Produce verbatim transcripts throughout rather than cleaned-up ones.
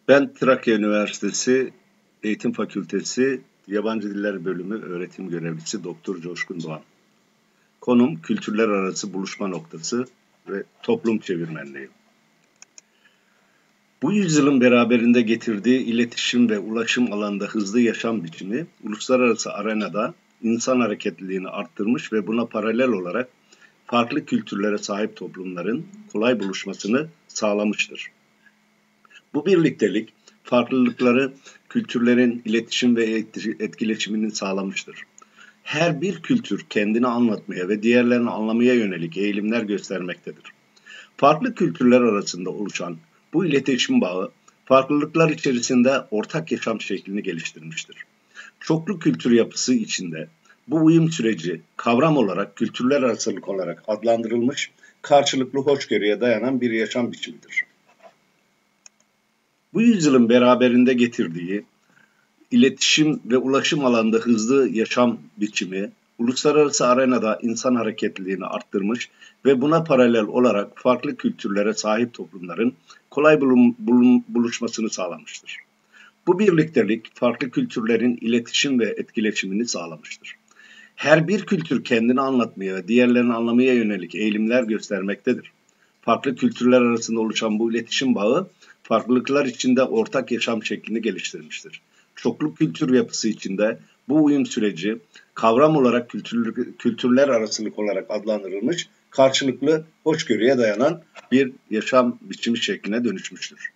Ben Trakya Üniversitesi Eğitim Fakültesi Yabancı Diller Bölümü öğretim görevlisi Doktor Coşkun Doğan. Konum kültürler arası buluşma noktası ve toplum çevirmenliği. Bu yüzyılın beraberinde getirdiği iletişim ve ulaşım alanında hızlı yaşam biçimi, uluslararası arenada insan hareketliliğini arttırmış ve buna paralel olarak farklı kültürlere sahip toplumların kolay buluşmasını sağlamıştır. Bu birliktelik, farklılıkları, kültürlerin iletişim ve etkileşimini sağlamıştır. Her bir kültür kendini anlatmaya ve diğerlerini anlamaya yönelik eğilimler göstermektedir. Farklı kültürler arasında oluşan bu iletişim bağı, farklılıklar içerisinde ortak yaşam şeklini geliştirmiştir. Çoklu kültür yapısı içinde bu uyum süreci kavram olarak kültürler arasılık olarak adlandırılmış, karşılıklı hoşgörüye dayanan bir yaşam biçimidir. Bu yüzyılın beraberinde getirdiği iletişim ve ulaşım alanında hızlı yaşam biçimi, uluslararası arenada insan hareketliliğini arttırmış ve buna paralel olarak farklı kültürlere sahip toplumların kolay bulun, bulun, buluşmasını sağlamıştır. Bu birliktelik farklı kültürlerin iletişim ve etkileşimini sağlamıştır. Her bir kültür kendini anlatmaya ve diğerlerini anlamaya yönelik eğilimler göstermektedir. Farklı kültürler arasında oluşan bu iletişim bağı, farklılıklar içinde ortak yaşam şeklini geliştirmiştir. Çoklu kültür yapısı içinde bu uyum süreci kavram olarak kültür, kültürler arasılık olarak adlandırılmış, karşılıklı hoşgörüye dayanan bir yaşam biçimi şekline dönüşmüştür.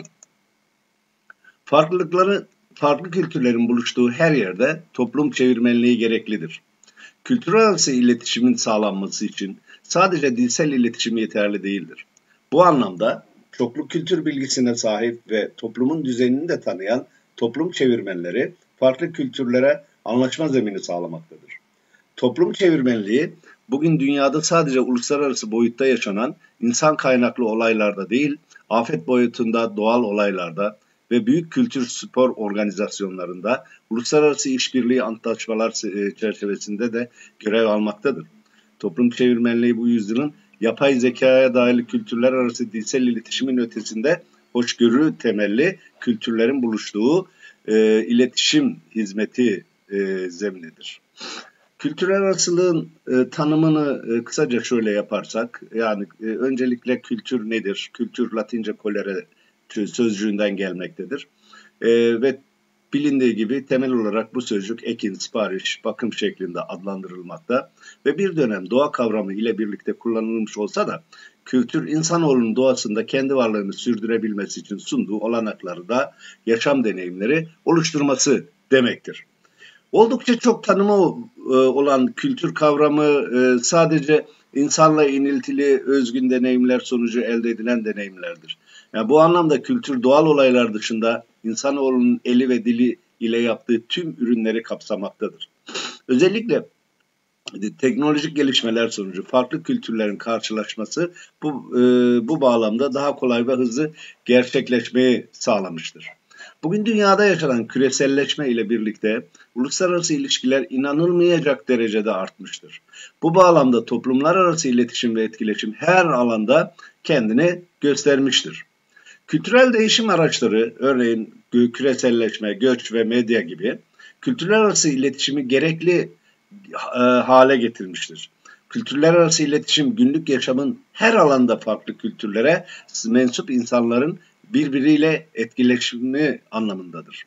Farklılıkları, farklı kültürlerin buluştuğu her yerde toplum çevirmenliği gereklidir. Kültür arası iletişimin sağlanması için sadece dilsel iletişim yeterli değildir. Bu anlamda çoklu kültür bilgisine sahip ve toplumun düzenini de tanıyan toplum çevirmenleri farklı kültürlere anlaşma zemini sağlamaktadır. Toplum çevirmenliği bugün dünyada sadece uluslararası boyutta yaşanan insan kaynaklı olaylarda değil, afet boyutunda, doğal olaylarda ve büyük kültür spor organizasyonlarında uluslararası işbirliği antlaşmalar çerçevesinde de görev almaktadır. Toplum çevirmenliği bu yüzyılın yapay zekaya dair kültürler arası dilsel iletişimin ötesinde hoşgörü temelli kültürlerin buluştuğu e, iletişim hizmeti e, zeminidir. Kültürel arasılığın e, tanımını e, kısaca şöyle yaparsak, yani e, öncelikle kültür nedir? Kültür Latince colere sözcüğünden gelmektedir. E, ve bilindiği gibi temel olarak bu sözcük ekin, sipariş, bakım şeklinde adlandırılmakta ve bir dönem doğa kavramı ile birlikte kullanılmış olsa da kültür insanoğlunun doğasında kendi varlığını sürdürebilmesi için sunduğu olanakları da yaşam deneyimleri oluşturması demektir. Oldukça çok tanımı olan kültür kavramı sadece insanla iniltili özgün deneyimler sonucu elde edilen deneyimlerdir. Yani bu anlamda kültür doğal olaylar dışında insanoğlunun eli ve dili ile yaptığı tüm ürünleri kapsamaktadır. Özellikle teknolojik gelişmeler sonucu farklı kültürlerin karşılaşması bu, e, bu bağlamda daha kolay ve hızlı gerçekleşmeyi sağlamıştır. Bugün dünyada yaşanan küreselleşme ile birlikte uluslararası ilişkiler inanılmayacak derecede artmıştır. Bu bağlamda toplumlar arası iletişim ve etkileşim her alanda kendini göstermiştir. Kültürel değişim araçları, örneğin küreselleşme, göç ve medya gibi kültürler arası iletişimi gerekli e, hale getirmiştir. Kültürler arası iletişim günlük yaşamın her alanda farklı kültürlere mensup insanların birbiriyle etkileşimi anlamındadır.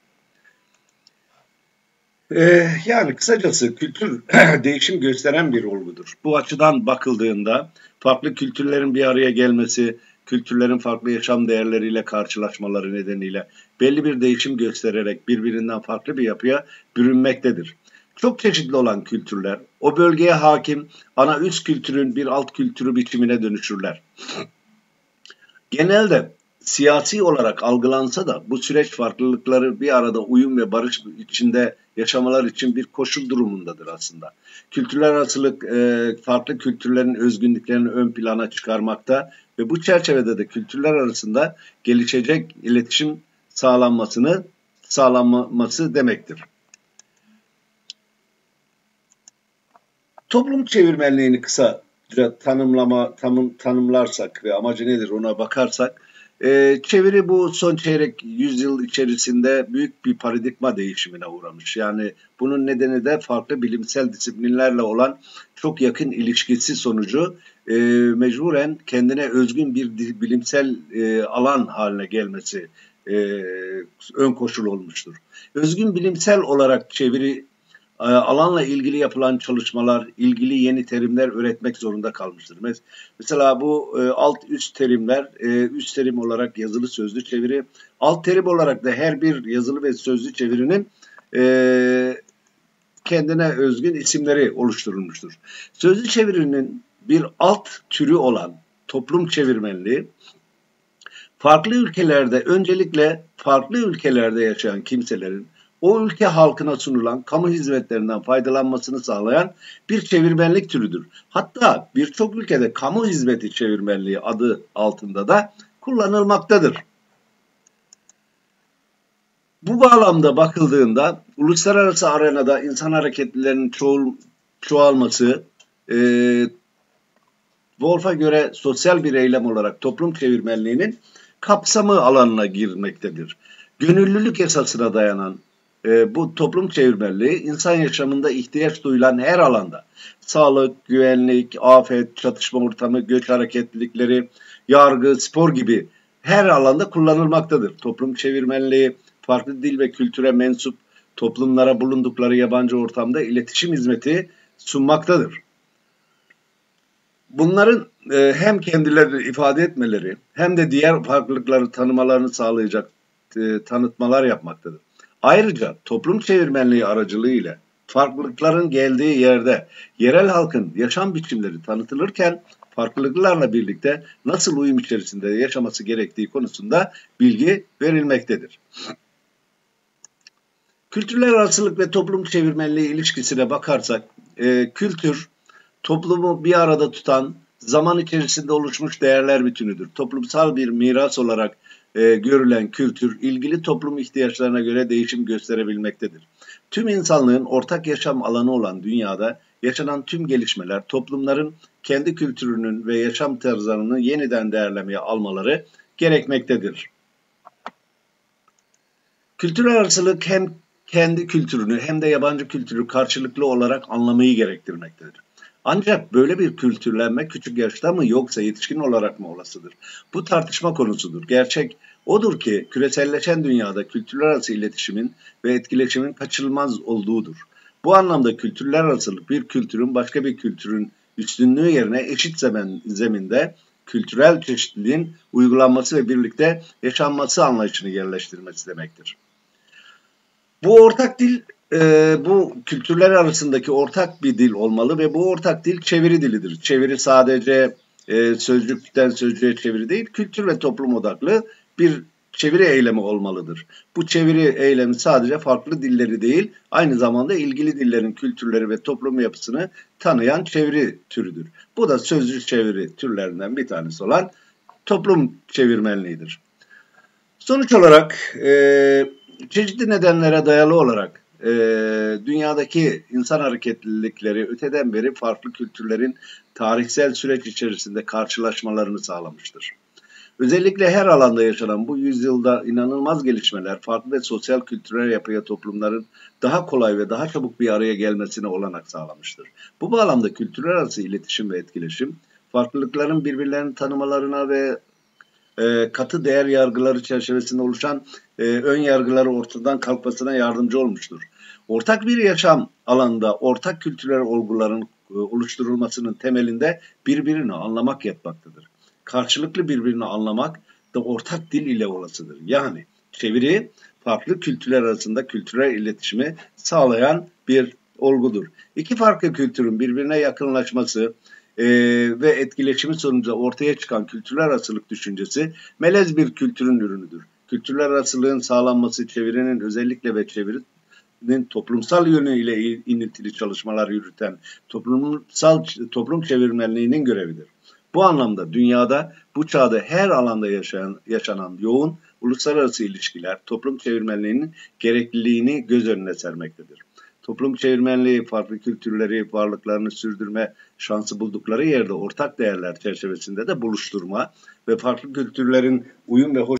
Ee, yani kısacası kültür değişim gösteren bir olgudur. Bu açıdan bakıldığında farklı kültürlerin bir araya gelmesi, kültürlerin farklı yaşam değerleriyle karşılaşmaları nedeniyle belli bir değişim göstererek birbirinden farklı bir yapıya bürünmektedir. Çok çeşitli olan kültürler o bölgeye hakim ana üst kültürün bir alt kültürü biçimine dönüşürler. Genelde siyasi olarak algılansa da bu süreç farklılıkları bir arada uyum ve barış içinde yaşamalar için bir koşul durumundadır aslında. Kültürler arasılık e, farklı kültürlerin özgünlüklerini ön plana çıkarmakta ve bu çerçevede de kültürler arasında gelişecek iletişim sağlanmasını sağlanması demektir. Toplum çevirmenliğini kısaca tanımlama tanım, tanımlarsak ve amacı nedir ona bakarsak E, çeviri bu son çeyrek yüzyıl içerisinde büyük bir paradigma değişimine uğramış. Yani bunun nedeni de farklı bilimsel disiplinlerle olan çok yakın ilişkisi sonucu e, mecburen kendine özgün bir bilimsel e, alan haline gelmesi e, ön koşul olmuştur. Özgün bilimsel olarak çeviri alanla ilgili yapılan çalışmalar, ilgili yeni terimler üretmek zorunda kalmıştır. Mesela bu alt üst terimler, üst terim olarak yazılı sözlü çeviri, alt terim olarak da her bir yazılı ve sözlü çevirinin kendine özgün isimleri oluşturulmuştur. Sözlü çevirinin bir alt türü olan toplum çevirmenliği, farklı ülkelerde, öncelikle farklı ülkelerde yaşayan kimselerin o ülke halkına sunulan kamu hizmetlerinden faydalanmasını sağlayan bir çevirmenlik türüdür. Hatta birçok ülkede kamu hizmeti çevirmenliği adı altında da kullanılmaktadır. Bu bağlamda bakıldığında uluslararası arenada insan hareketlilerinin çoğul, çoğalması, e, Wolff'a göre sosyal bir eylem olarak toplum çevirmenliğinin kapsamı alanına girmektedir. Gönüllülük esasına dayanan e, bu toplum çevirmenliği insan yaşamında ihtiyaç duyulan her alanda sağlık, güvenlik, afet, çatışma ortamı, göç hareketlilikleri, yargı, spor gibi her alanda kullanılmaktadır. Toplum çevirmenliği farklı dil ve kültüre mensup toplumlara bulundukları yabancı ortamda iletişim hizmeti sunmaktadır. Bunların e, hem kendilerini ifade etmeleri hem de diğer farklılıkları tanımalarını sağlayacak e, tanıtmalar yapmaktadır. Ayrıca toplum çevirmenliği aracılığıyla farklılıkların geldiği yerde yerel halkın yaşam biçimleri tanıtılırken farklılıklarla birlikte nasıl uyum içerisinde yaşaması gerektiği konusunda bilgi verilmektedir. Kültürler arasılık ve toplum çevirmenliği ilişkisine bakarsak, e, kültür toplumu bir arada tutan, zaman içerisinde oluşmuş değerler bütünüdür. Toplumsal bir miras olarak e, görülen kültür, ilgili toplum ihtiyaçlarına göre değişim gösterebilmektedir. Tüm insanlığın ortak yaşam alanı olan dünyada yaşanan tüm gelişmeler, toplumların kendi kültürünün ve yaşam tarzlarını yeniden değerlemeye almaları gerekmektedir. Kültürel arasılık hem kendi kültürünü hem de yabancı kültürü karşılıklı olarak anlamayı gerektirmektedir. Ancak böyle bir kültürlenme küçük yaşta mı yoksa yetişkin olarak mı olasıdır? Bu tartışma konusudur. Gerçek odur ki küreselleşen dünyada kültürler arası iletişimin ve etkileşimin kaçınılmaz olduğudur. Bu anlamda kültürler arasılık bir kültürün başka bir kültürün üstünlüğü yerine eşit zemin, zeminde kültürel çeşitliliğin uygulanması ve birlikte yaşanması anlayışını yerleştirmesi demektir. Bu ortak dil, e, bu kültürler arasındaki ortak bir dil olmalı ve bu ortak dil çeviri dilidir. Çeviri sadece e, sözcükten sözcüğe çeviri değil, kültür ve toplum odaklı bir çeviri eylemi olmalıdır. Bu çeviri eylemi sadece farklı dilleri değil, aynı zamanda ilgili dillerin kültürleri ve toplum yapısını tanıyan çeviri türüdür. Bu da sözcük çeviri türlerinden bir tanesi olan toplum çevirmenliğidir. Sonuç olarak e, çeşitli nedenlere dayalı olarak e, dünyadaki insan hareketlilikleri öteden beri farklı kültürlerin tarihsel süreç içerisinde karşılaşmalarını sağlamıştır. Özellikle her alanda yaşanan bu yüzyılda inanılmaz gelişmeler farklı ve sosyal kültürel yapıya toplumların daha kolay ve daha çabuk bir araya gelmesine olanak sağlamıştır. Bu bağlamda kültürler arası iletişim ve etkileşim farklılıkların birbirlerini tanımalarına ve e, katı değer yargıları çerçevesinde oluşan e, ön yargıları ortadan kalkmasına yardımcı olmuştur. Ortak bir yaşam alanında ortak kültürel olguların e, oluşturulmasının temelinde birbirini anlamak yatmaktadır. Karşılıklı birbirini anlamak da ortak dil ile olasıdır. Yani çeviri farklı kültürler arasında kültürel iletişimi sağlayan bir olgudur. İki farklı kültürün birbirine yakınlaşması e, ve etkileşimi sonucu ortaya çıkan kültürel arasılık düşüncesi melez bir kültürün ürünüdür. Kültürel arasılığın sağlanması çevirinin özellikle ve çevirinin toplumsal yönüyle ilintili çalışmalar yürüten toplumsal toplum çevirmenliğinin görevidir. Bu anlamda dünyada bu çağda her alanda yaşayan, yaşanan yoğun uluslararası ilişkiler toplum çevirmenliğinin gerekliliğini göz önüne sermektedir. Toplum çevirmenliği, farklı kültürleri, varlıklarını sürdürme şansı buldukları yerde ortak değerler çerçevesinde de buluşturma ve farklı kültürlerin uyum ve hoş